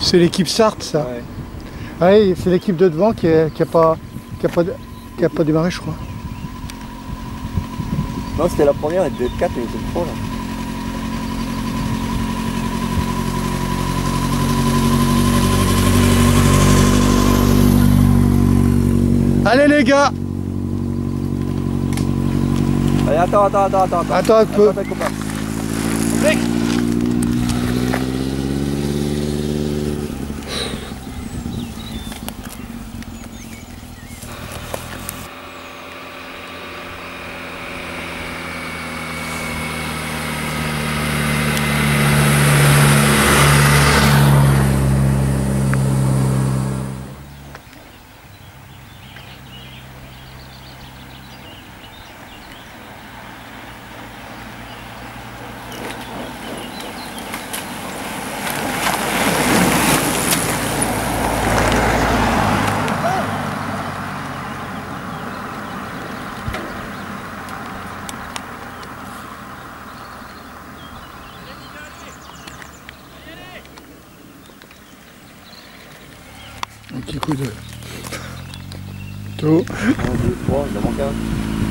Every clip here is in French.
C'est l'équipe Sarthe, ça. Ouais. Ouais, c'est l'équipe de devant qui a pas démarré, je crois. Non, c'était la première, elle devait être 4, mais c'était le 3 là. Allez les gars! Allez, attends. Attends un peu. Attends, copain. Un petit coup de... Tout. 1, 2, 3, il en manque un.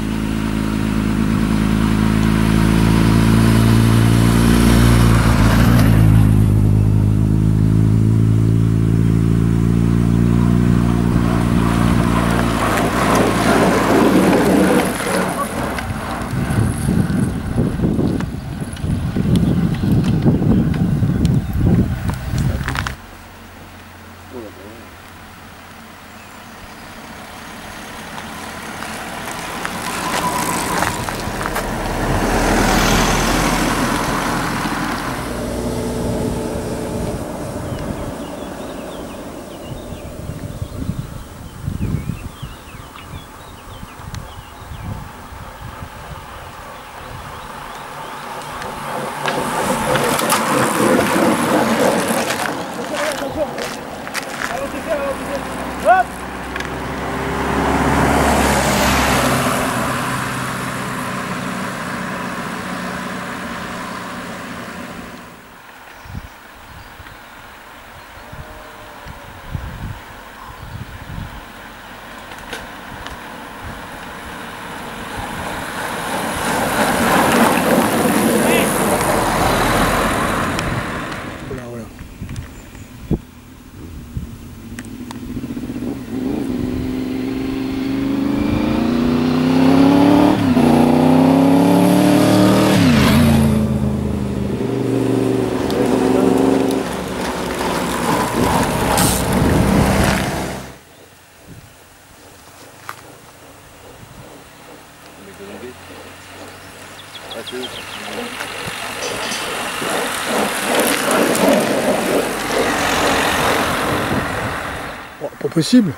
Oh, pas possible.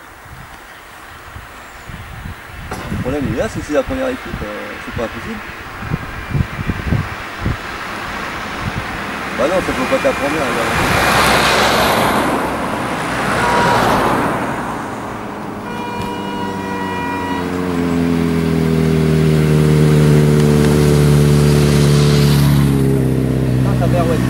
Le problème il est là, si c'est la première équipe, c'est pas possible. Bah non, ça peut pas être la première. Ça mère, ouais.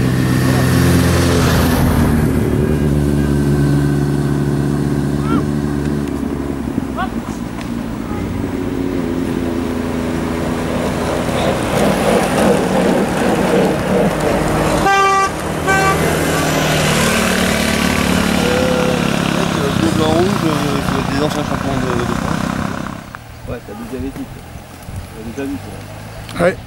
En rouge, je des anciens champions de France. Ouais, t'as deuxième équipe. T'as déjà vu ça. Ouais.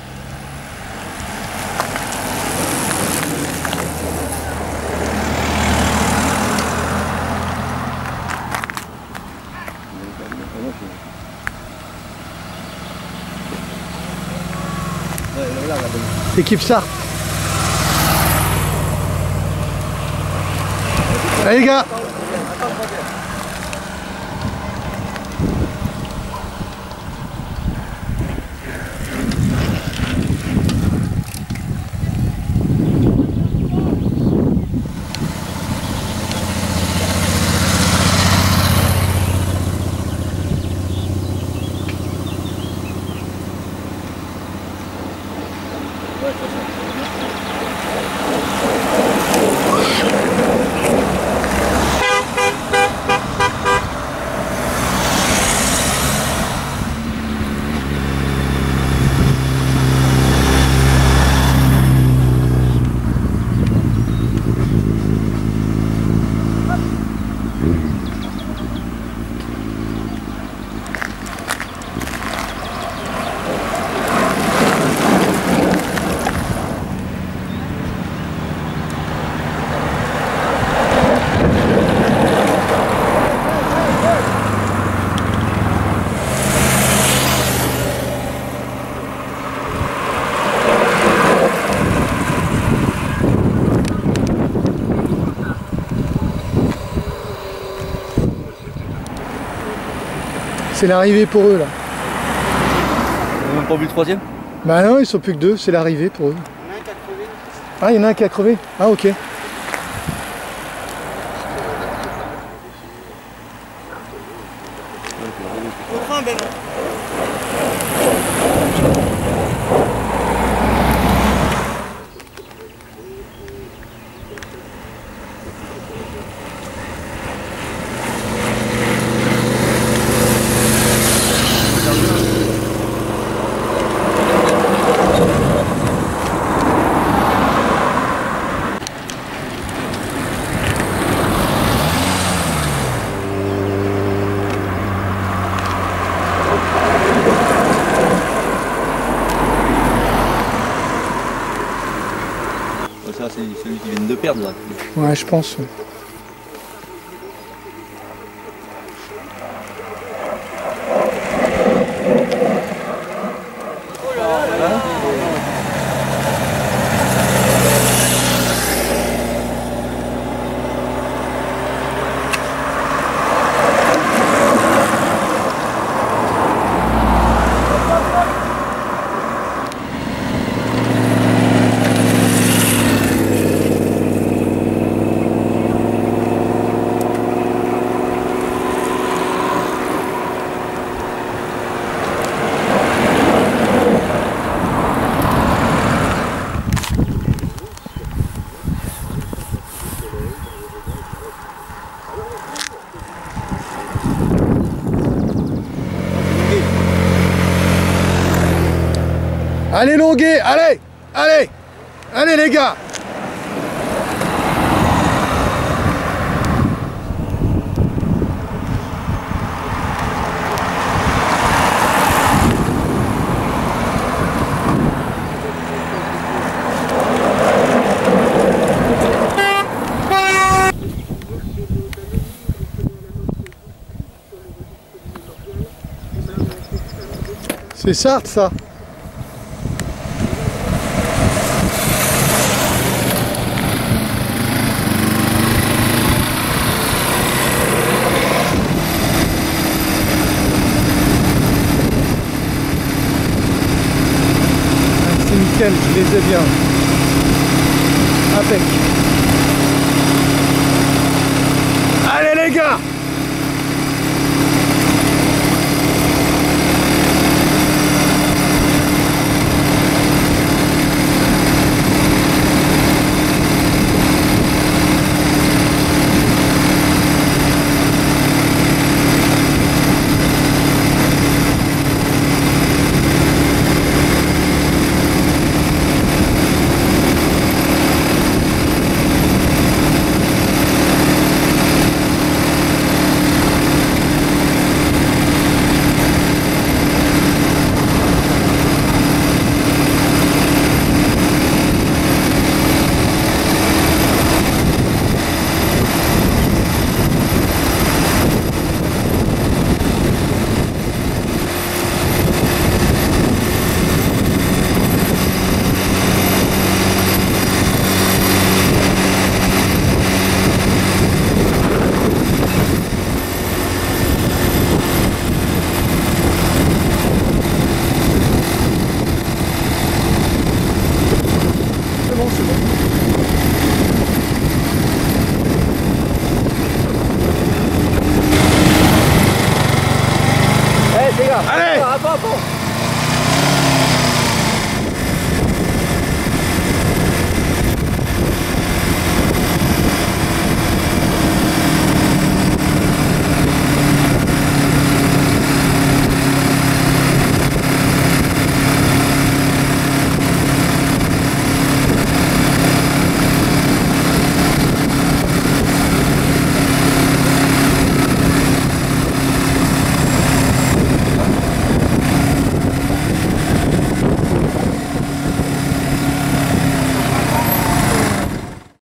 Ouais, là, Équipe Sarthe. Allez les gars! Ouais, C'est l'arrivée pour eux là. On n'a même pas vu le troisième? Bah non, ils sont plus que deux, c'est l'arrivée pour eux. Il y en a un qui a crevé. Ah, il y en a un qui a crevé? Ah, ok. Au train, Ben. Ça, c'est celui qui vient de perdre là. Ouais, je pense. Allez Longuet, allez, allez, allez les gars. C'est Sarthe ça. C'est nickel, je les ai bien. Impec. Allez les gars! Eh, les gars. Allez! Attends.